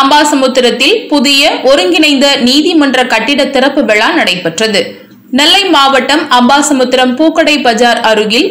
அம்பாசமுத்திரத்தில் புதிய ஒருங்கிணைந்த நீதிமன்ற கட்டிட திறப்பு விழா நடைபெற்றது. நெல்லை மாவட்டம் அம்பாசமுத்திரம் பூக்கடை பஜார் அருகில்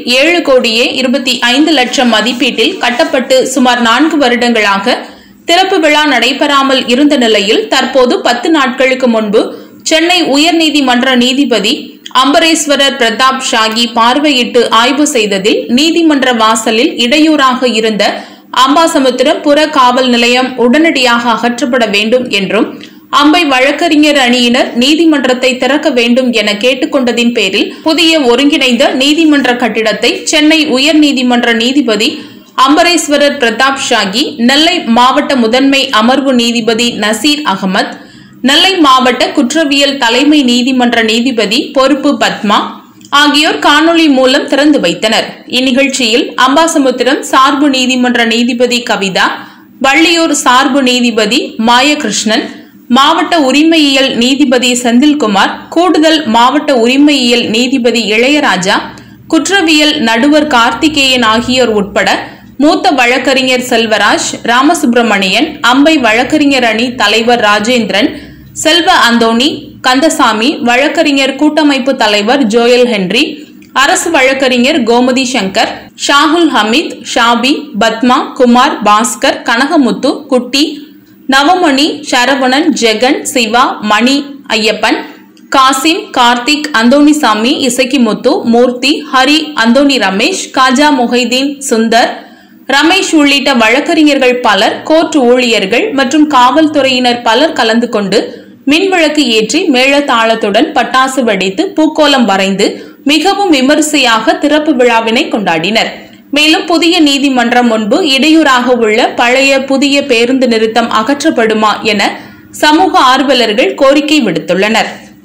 7,25,00,000 மதிப்பீட்டில் கட்டப்பட்டு சுமார் 4 வருடங்களாக திறப்பு விழா நடைபெறாமல் இருந்த நிலையில் தற்போது 10 நாட்களுக்கு முன்பு சென்னை உயர்நீதிமன்ற நீதிபதி அம்பரேஸ்வரர் பிரதாப் ஷாகி பார்வையிட்டு ஆய்வு செய்ததில் நீதிமன்ற வாசலில் இடையூறாக இருந்த அம்பாசமுத்திரம் புற காவல் நிலையம் உடனடியாக அகற்றப்பட வேண்டும் என்றும் அம்பை வழக்கறிஞர் அணியினர் நீதிமன்றத்தை திறக்க வேண்டும் என கேட்டுக்கொண்டதின் பேரில் புதிய ஒருங்கிணைந்த நீதிமன்ற கட்டிடத்தை சென்னை உயர்நீதிமன்ற நீதிபதி அம்பரேஸ்வரர் பிரதாப் ஷாகி, நெல்லை மாவட்ட முதன்மை அமர்வு நீதிபதி நசீர் அகமது, நெல்லை மாவட்ட குற்றவியல் தலைமை நீதிமன்ற நீதிபதி பொறுப்பு பத்மா ஆகியோர் காணொலி மூலம் திறந்து வைத்தனர். இந்நிகழ்ச்சியில் அம்பாசமுத்திரம் சார்பு நீதிமன்ற நீதிபதி கவிதா, வள்ளியூர் சார்பு நீதிபதி மாயகிருஷ்ணன், மாவட்ட உரிமையியல் நீதிபதி செந்தில்குமார், கூடுதல் மாவட்ட உரிமையியல் நீதிபதி இளையராஜா, குற்றவியல் நடுவர் கார்த்திகேயன் ஆகியோர் உட்பட மூத்த வழக்கறிஞர் செல்வராஜ், ராமசுப்பிரமணியன், அம்பை வழக்கறிஞர் அணி தலைவர் ராஜேந்திரன், செல்வ அந்தோணி, கந்தசாமி, வழக்கறிஞர் கூட்டமைப்பு தலைவர் ஜோயல் ஹென்றி, அரசு வழக்கறிஞர் கோமதி சங்கர், ஷாகுல் ஹமீத், ஷாபி, பத்மா, குமார், பாஸ்கர், கனகமுத்து, குட்டி, நவமணி, சரவணன், ஜெகன், சிவா, மணி, ஐயப்பன், காசிம், கார்த்திக், அந்தோணிசாமி, இசக்கிமுத்து, மூர்த்தி, ஹரி, அந்தோணி ரமேஷ், காஜா முஹைதீன், சுந்தர், ரமேஷ் உள்ளிட்ட வழக்கறிஞர்கள் பலர், கோர்ட் ஊழியர்கள் மற்றும் காவல்துறையினர் பலர் கலந்து கொண்டு மின்விளக்கு ஏற்றி மேளதாளத்துடன் பட்டாசு வெடித்து பூக்கோலம் வரைந்து மிகவும் விமரிசையாக திறப்பு விழாவினை கொண்டாடினர். மேலும் புதிய நீதிமன்றம் முன்பு இடையூறாக உள்ள பழைய புதிய பேருந்து நிறுத்தம் அகற்றப்படுமா என சமூக ஆர்வலர்கள் கோரிக்கை விடுத்துள்ளனர்.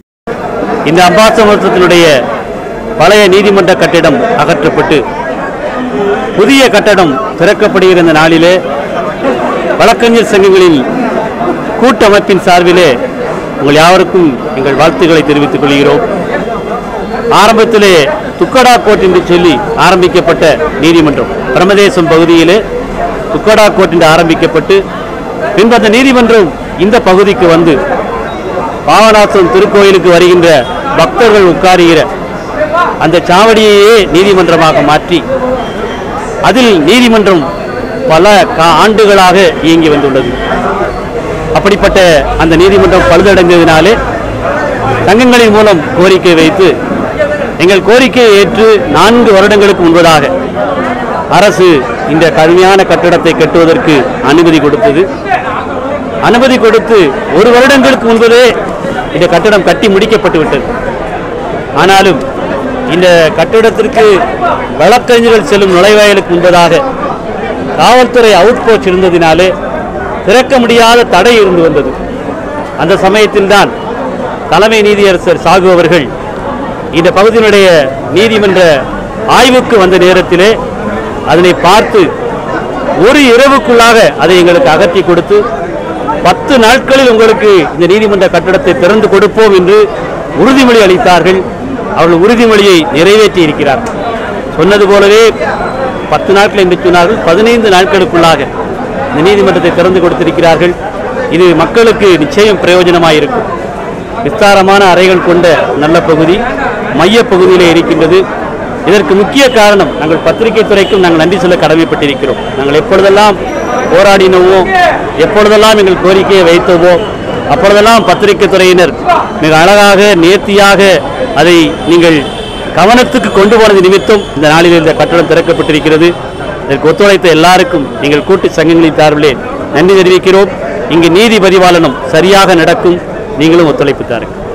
இந்த அம்பாசமுத்திரத்தினுடைய பழைய நீதிமன்ற கட்டிடம் அகற்றப்பட்டு புதிய கட்டடம் திறக்கப்படுகிற இந்த நாளிலே வழக்கறிஞர் சங்கங்களின் கூட்டமைப்பின் சார்பிலே உங்கள் யாவருக்கும் எங்கள் வாழ்த்துக்களை தெரிவித்துக் கொள்கிறோம். ஆரம்பத்திலே துக்கடா கோர்ட் என்று சொல்லி ஆரம்பிக்கப்பட்ட நீதிமன்றம் பிரமதேசம் பகுதியிலே துக்கடா கோர்ட் என்று ஆரம்பிக்கப்பட்டு பின்பு அந்த நீதிமன்றம் இந்த பகுதிக்கு வந்து பாவநாசம் திருக்கோயிலுக்கு வருகின்ற பக்தர்கள் உட்காருகிற அந்த சாவடியையே நீதிமன்றமாக மாற்றி அதில் நீதிமன்றம் பல ஆண்டுகளாக இயங்கி வந்துள்ளது. அப்படிப்பட்ட அந்த நீதிமன்றம் பழுதடைந்ததினாலே சங்கங்களின் மூலம் கோரிக்கை வைத்து எங்கள் கோரிக்கையை ஏற்று 4 வருடங்களுக்கு முன்பதாக அரசு இந்த கடுமையான கட்டடத்தை கட்டுவதற்கு அனுமதி கொடுத்தது. அனுமதி கொடுத்து 1 வருடங்களுக்கு முன்பதே இந்த கட்டடம் கட்டி முடிக்கப்பட்டு விட்டது. ஆனாலும் இந்த கட்டிடத்திற்கு வழக்கறிஞர்கள் செல்லும் நுழைவாயிலுக்கு முன்பதாக காவல்துறை அவுட் போஸ்ட் இருந்ததினாலே திறக்க முடியாத தடை இருந்து வந்தது. அந்த சமயத்தில்தான் தலைமை நீதியரசர் சாகு அவர்கள் இந்த பகுதியினுடைய நீதிமன்ற ஆய்வுக்கு வந்த நேரத்திலே அதனை பார்த்து ஒரு இரவுக்குள்ளாக அதை எங்களுக்கு அகற்றி கொடுத்து 10 நாட்களில் உங்களுக்கு இந்த நீதிமன்ற கட்டடத்தை திறந்து கொடுப்போம் என்று உறுதிமொழி அளித்தார்கள். அவர்கள் உறுதிமொழியை நிறைவேற்றி இருக்கிறார்கள். சொன்னது போலவே 10 நாட்கள் என்று சொன்னார்கள். 15 நாட்களுக்குள்ளாக இந்த நீதிமன்றத்தை திறந்து கொடுத்திருக்கிறார்கள். இது மக்களுக்கு நிச்சயம் பிரயோஜனமாயிருக்கும். விஸ்தாரமான அறைகள் கொண்ட நல்ல பகுதி மைய பகுதியிலே இருக்கின்றது. இதற்கு முக்கிய காரணம் நாங்கள் பத்திரிகை துறைக்கும் நாங்கள் நன்றி சொல்ல கடமைப்பட்டிருக்கிறோம். நாங்கள் எப்பொழுதெல்லாம் போராடினவோ, எப்பொழுதெல்லாம் எங்கள் கோரிக்கையை வைத்தவோ அப்பொழுதெல்லாம் பத்திரிகை துறையினர் மிக அழகாக நேர்த்தியாக அதை நீங்கள் கவனத்துக்கு கொண்டு போனது நிமித்தம் இந்த நாளில் இந்த கட்டடம் திறக்கப்பட்டிருக்கிறது. இதற்கு ஒத்துழைத்த எல்லாருக்கும் எங்கள் கூட்டு சங்கங்களின் சார்பிலே நன்றி தெரிவிக்கிறோம். இங்கு நீதி பரிபாலனம் சரியாக நடக்கும். நீங்களும் ஒத்துழைப்பு தாருங்கள்.